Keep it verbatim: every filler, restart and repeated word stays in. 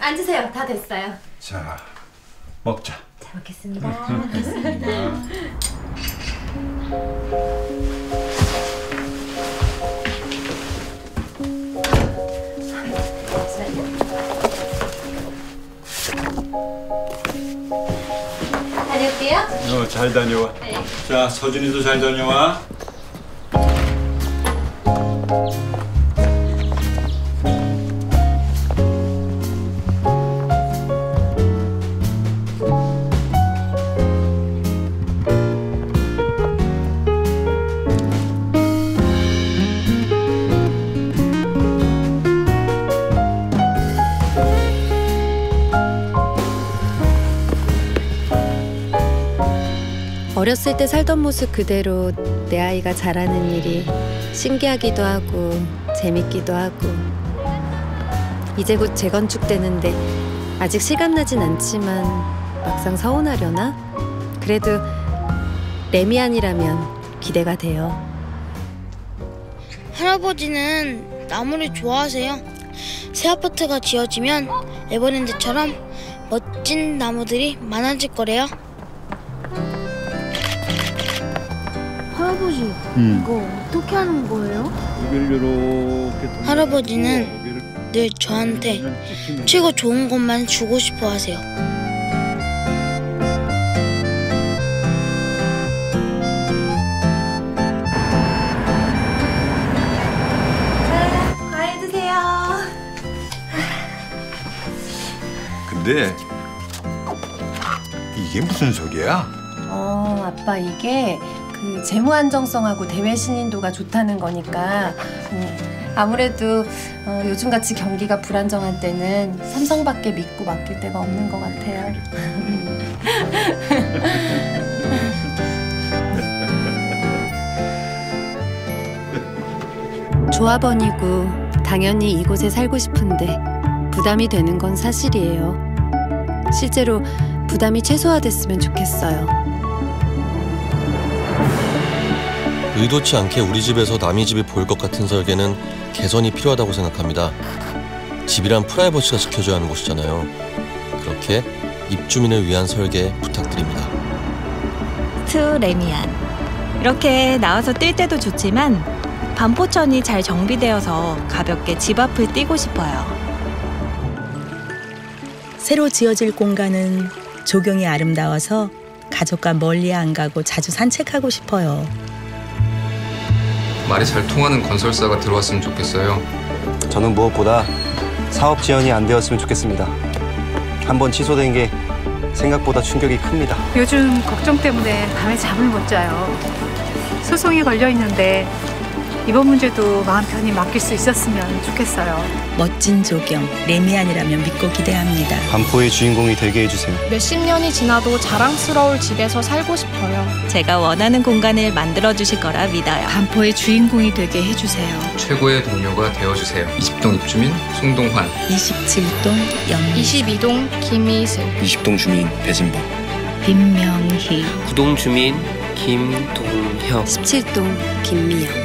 앉으세요. 다 됐어요. 자, 먹자. 잘 먹겠습니다. 먹겠습니다. 다녀올게요. 어, 잘 다녀와. 네. 자, 서준이도 잘 다녀와. 어렸을 때 살던 모습 그대로 내 아이가 자라는 일이 신기하기도 하고 재밌기도 하고 이제 곧 재건축되는데 아직 실감나진 않지만 막상 서운하려나? 그래도 레미안이라면 기대가 돼요. 할아버지는 나무를 좋아하세요. 새 아파트가 지어지면 에버랜드처럼 멋진 나무들이 많아질 거래요. 할아버지, 음. 이거 어떻게 하는 거예요? 이걸 이렇게 할아버지는 늘 저한테 최고 좋은 것만 주고 싶어 하세요. 자, 과일 드세요. 근데 이게 무슨 소리야? 어, 아빠 이게 그 재무 안정성하고 대외 신인도가 좋다는 거니까 음, 아무래도 어, 요즘같이 경기가 불안정한 때는 삼성밖에 믿고 맡길 데가 없는 것 같아요. 조합원이고 당연히 이곳에 살고 싶은데 부담이 되는 건 사실이에요. 실제로 부담이 최소화됐으면 좋겠어요. 의도치 않게 우리 집에서 남의 집이 보일 것 같은 설계는 개선이 필요하다고 생각합니다. 집이란 프라이버시가 지켜져야 하는 곳이잖아요. 그렇게 입주민을 위한 설계 부탁드립니다. 투 레미안. 이렇게 나와서 뛸 때도 좋지만 반포천이 잘 정비되어서 가볍게 집 앞을 뛰고 싶어요. 새로 지어질 공간은 조경이 아름다워서 가족과 멀리 안 가고 자주 산책하고 싶어요. 말이 잘 통하는 건설사가 들어왔으면 좋겠어요. 저는 무엇보다 사업 지연이 안 되었으면 좋겠습니다. 한번 취소된 게 생각보다 충격이 큽니다. 요즘 걱정 때문에 밤에 잠을 못 자요. 소송이 걸려 있는데 이번 문제도 마음 편히 맡길 수 있었으면 좋겠어요. 멋진 조경, 레미안이라면 믿고 기대합니다. 반포의 주인공이 되게 해주세요. 몇십 년이 지나도 자랑스러울 집에서 살고 싶어요. 제가 원하는 공간을 만들어주실 거라 믿어요. 반포의 주인공이 되게 해주세요. 최고의 동료가 되어주세요. 이십 동 입주민 송동환, 이십칠 동 영, 이십이 동 김희슬, 이십 동 주민 배진범, 김명희, 구 동 주민 김동혁, 십칠 동 김미영.